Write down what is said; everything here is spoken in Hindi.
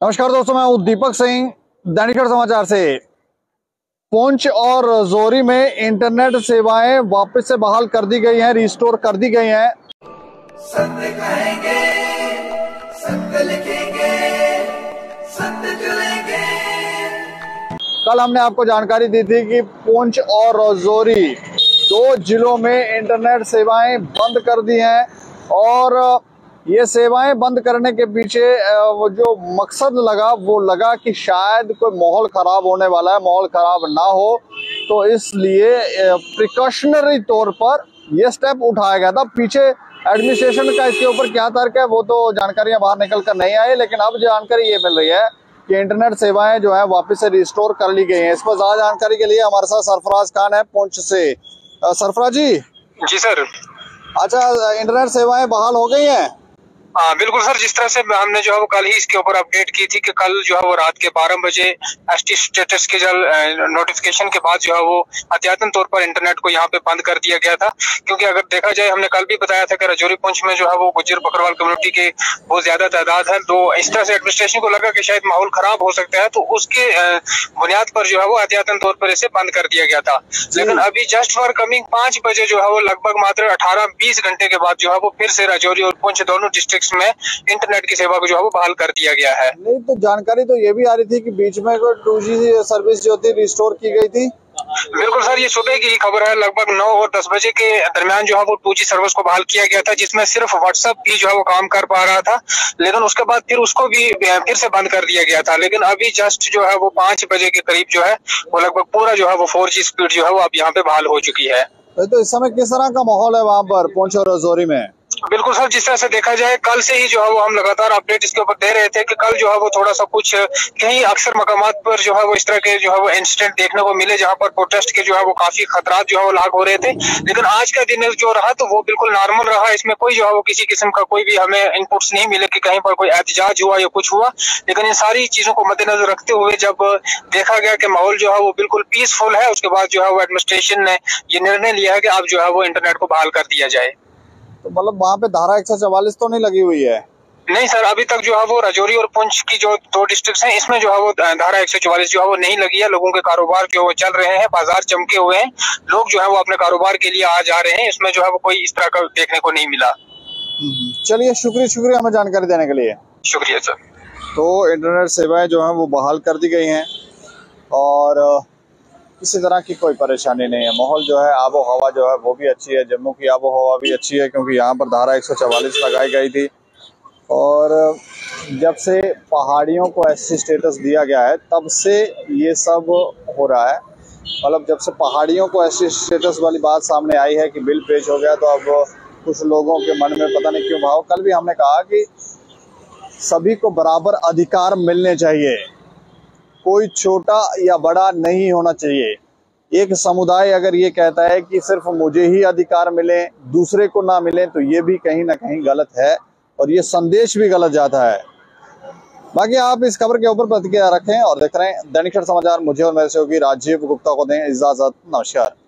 नमस्कार दोस्तों, मैं हूं दीपक सिंह दैनिक समाचार से। पुंछ और राजौरी में इंटरनेट सेवाएं वापस से बहाल कर दी गई हैं, रिस्टोर कर दी गई हैं। सत्य कहेंगे, सत्य लिखेंगे, सत्य चलेंगे। कल हमने आपको जानकारी दी थी कि पुंछ और राजौरी दो जिलों में इंटरनेट सेवाएं बंद कर दी हैं और ये सेवाएं बंद करने के पीछे वो जो मकसद लगा वो लगा कि शायद कोई माहौल खराब होने वाला है, माहौल खराब ना हो, तो इसलिए प्रिकॉशनरी तौर पर यह स्टेप उठाया गया था। पीछे एडमिनिस्ट्रेशन का इसके ऊपर क्या तर्क है वो तो जानकारियां बाहर निकल कर नहीं आई, लेकिन अब जानकारी ये मिल रही है कि इंटरनेट सेवाएं जो है वापस से रिस्टोर कर ली गई हैं। इस पर ज्यादा जानकारी के लिए हमारे साथ सरफराज खान है पुंछ से। सरफराज जी। जी सर। अच्छा, इंटरनेट सेवाएं बहाल हो गई हैं? हाँ बिल्कुल सर, जिस तरह से हमने जो है वो कल ही इसके ऊपर अपडेट की थी कि कल जो है वो रात के 12 बजे एसटी स्टेटस के नोटिफिकेशन के बाद जो है वो अत्यातन तौर पर इंटरनेट को यहाँ पे बंद कर दिया गया था। क्योंकि अगर देखा जाए, हमने कल भी बताया था कि राजौरी पुंछ में जो है वो गुज्जर बकरवाल कम्युनिटी के बहुत ज्यादा तादाद है, तो इस तरह से एडमिनिस्ट्रेशन को लगा कि शायद माहौल खराब हो सकता है, तो उसके बुनियाद पर जो है वो अत्यातन तौर पर इसे बंद कर दिया गया था। लेकिन अभी जस्ट फॉर कमिंग 5 बजे जो है वो लगभग मात्र 18-20 घंटे के बाद जो है वो फिर से राजौरी और पुंछ दोनों डिस्ट्रिक्ट में इंटरनेट की सेवा को जो है वो बहाल कर दिया गया है। नहीं तो जानकारी तो ये भी आ रही थी कि बीच में कोई 2G सर्विस जो थी रिस्टोर की गई थी। बिल्कुल सर, ये सुबह की खबर है। लगभग 9 और 10 बजे के दरमियान जो है वो 2G सर्विस को बहाल किया गया था, जिसमें सिर्फ व्हाट्सएप भी जो है वो काम कर पा रहा था। लेकिन उसके बाद फिर उसको भी फिर से बंद कर दिया गया था। लेकिन अभी जस्ट जो है वो 5 बजे के करीब जो है वो लगभग पूरा जो है वो 4G स्पीड जो है वो अब यहाँ पे बहाल हो चुकी है। तो इस समय किस तरह का माहौल है वहाँ पर पुंछ और राजौरी में? बिल्कुल सर, जिस तरह से देखा जाए, कल से ही जो है वो हम लगातार अपडेट इसके ऊपर दे रहे थे कि कल जो है वो थोड़ा सा कुछ कहीं अक्सर मकामात पर जो है वो इस तरह के जो है वो इंसिडेंट देखने को मिले, जहां पर प्रोटेस्ट के जो है वो काफी खतरात जो है वो लाग हो रहे थे। लेकिन आज का दिन जो रहा तो वो बिल्कुल नॉर्मल रहा। इसमें कोई जो है वो किसी किस्म का कोई भी हमें इनपुट्स नहीं मिले कि कहीं पर कोई एहतजाज हुआ या कुछ हुआ। लेकिन इन सारी चीजों को मद्देनजर रखते हुए जब देखा गया कि माहौल जो है वो बिल्कुल पीसफुल है, उसके बाद जो है वो एडमिनिस्ट्रेशन ने ये निर्णय लिया है कि अब जो है वो इंटरनेट को बहाल कर दिया जाए। तो मतलब वहाँ पे धारा 144 तो नहीं लगी हुई है? नहीं सर, अभी तक जो है वो राजौरी और पुंछ की जो दो डिस्ट्रिक्ट हैं इसमें जो है वो धारा 144 जो है वो नहीं लगी है। लोगों के कारोबार जो चल रहे हैं, बाजार चमके हुए हैं, लोग जो है वो अपने कारोबार के लिए आ जा रहे हैं। इसमें जो है वो कोई इस तरह का देखने को नहीं मिला। चलिए, शुक्रिया हमें जानकारी देने के लिए। शुक्रिया सर। तो इंटरनेट सेवाएं जो है वो बहाल कर दी गई हैं और किसी तरह की कोई परेशानी नहीं है। माहौल जो है, आबो हवा जो है वो भी अच्छी है। जम्मू की आबो हवा भी अच्छी है क्योंकि यहाँ पर धारा 144 लगाई गई थी और जब से पहाड़ियों को एससी स्टेटस दिया गया है तब से ये सब हो रहा है। मतलब जब से पहाड़ियों को एससी स्टेटस वाली बात सामने आई है कि बिल पेश हो गया, तो अब कुछ लोगों के मन में पता नहीं क्यों भाव। कल भी हमने कहा कि सभी को बराबर अधिकार मिलने चाहिए, कोई छोटा या बड़ा नहीं होना चाहिए। एक समुदाय अगर ये कहता है कि सिर्फ मुझे ही अधिकार मिले, दूसरे को ना मिले, तो ये भी कहीं ना कहीं गलत है और ये संदेश भी गलत जाता है। बाकी आप इस खबर के ऊपर प्रतिक्रिया रखें और देख रहे हैं दैनिक समाचार। मुझे और मेरे सहयोगी राजीव गुप्ता को दें इजाजत। नमस्कार।